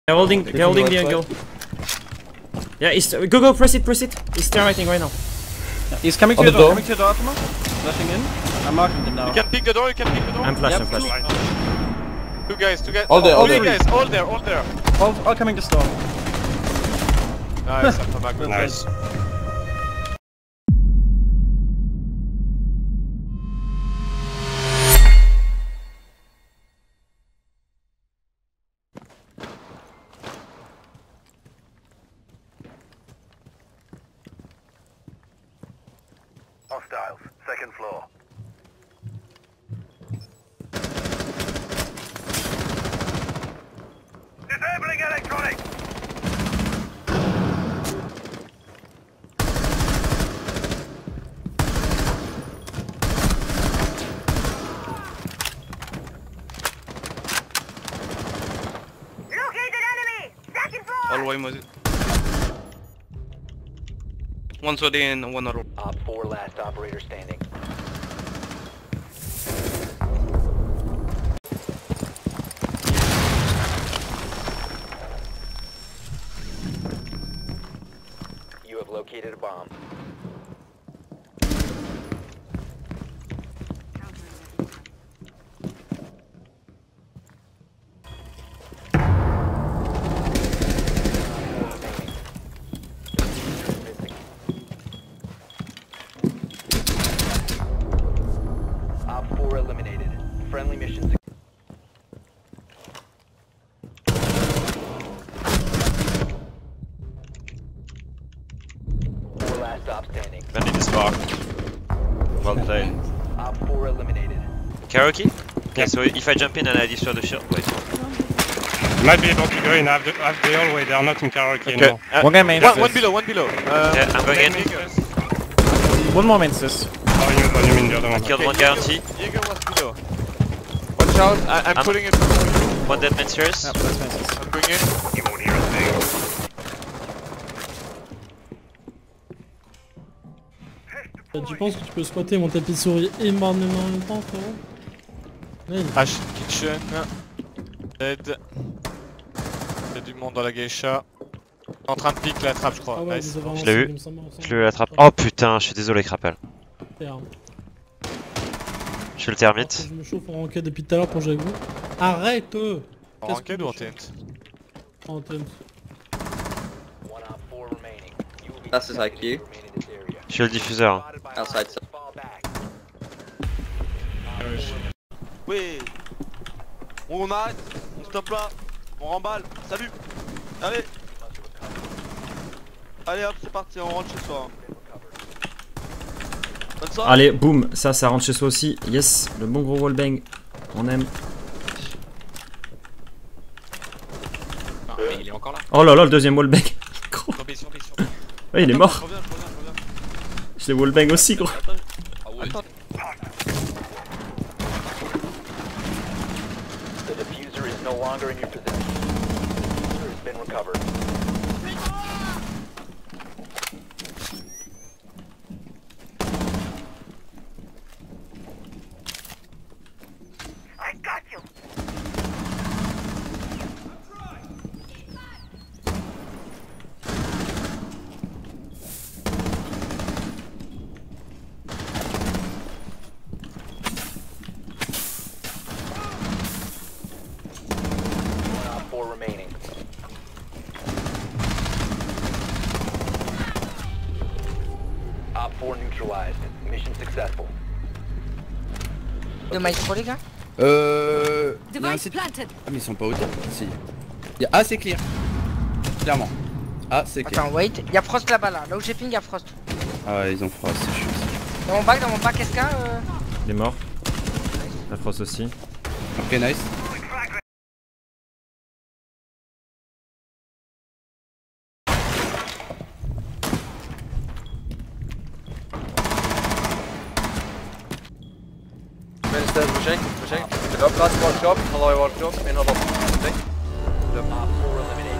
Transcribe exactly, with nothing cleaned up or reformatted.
They're holding, they're holding the angle. Yeah, he's, go go, press it, press it. He's terminating right now. Yeah. He's coming to On the the door, door. coming to the door, Atoma. Flashing in. I'm marking him now. You can pick the door, you can pick the door. I'm flash, Yep. I'm flash. Two guys, two guys. All there, all three there. guys, all there, all there. All, all coming to storm. Nice, I'm back. Nice. Hostiles, second floor. Disabling electronics! Located enemy! Second floor! All the way, Moses. One side in, one other. Op four last operator standing. You have located a bomb. Op four eliminated. Friendly missions. Four last stop standing. Bandit is far. Well played. Op four eliminated. Karaoke? Okay, so if I jump in and I destroy the shield, wait. Might be able to go in. I have the, I have the hallway. They are not in karaoke Okay. anymore. Uh, One guy main. One, one below, one below. Uh, Yeah, I'm going in. One more main, sis. Oh, you, oh, you mean the other one? Killed Okay, one guarantee. Jaeger was below. Watch out, I, I'm I'm- putting it. I'm One dead man stairs. Yep, that's main, sis. going in. You won't hear a thing. Tu penses que tu peux squatter mon tapis de souris et m'emmener en même temps, frérot? Ouais. H Kitchen. Dead. Il y a du monde dans la geisha. En train de pique la trappe, je crois. Ah ouais, Nice. vous avez Je l'ai avancé vu. comme ça, moi, ça. Je le attrape. Oh putain, je suis désolé, Krapel. Merde. Je suis le Alors termite. que Je me chauffe en ranked depuis tout à l'heure pour jouer avec vous. Arrête eux En Qu'est-ce ranked que ou en je T N T? En T N T. One op four remaining. You will be That's his I Q. detected to remain in this area. Je suis le diffuseur. Spotted by Outside. hostiles. Fall back. Oui. On arrête, on stoppe là, on remballe, salut. Allez. Allez hop, c'est parti, on rentre chez soi. Bonne soirée. Allez, boum, ça, ça rentre chez soi aussi. Yes, le bon gros wallbang. On aime. Ah, mais il est encore là. Oh là là, le deuxième wallbang. Gros. Surprise, surprise, surprise. Ouais, il est Attends, mort. Je reviens, je reviens, je reviens. Je l'ai wallbang aussi, gros. Ah ouais. Attends. The diffuser is no longer in your possession. The diffuser has been recovered. I got you. One op four remaining. Op four neutralized. Mission successful. De maestro les gars. Euh. il y a un Device site- planted. Ah, mais ils sont pas au top. Si. Il y a- Ah, c'est clear. Clairement. Ah, c'est clear. Attends, wait. Y'a Frost là-bas là. Là où j'ai ping, y'a Frost. Ah, ouais, ils ont froid, c'est chiant. Dans mon bac, dans mon bac S K. Euh... Il est mort. La frost aussi. Ok, nice. Minister pushing, pushing. Drop, last one drop, hello one drop, in a lot. Op four eliminated.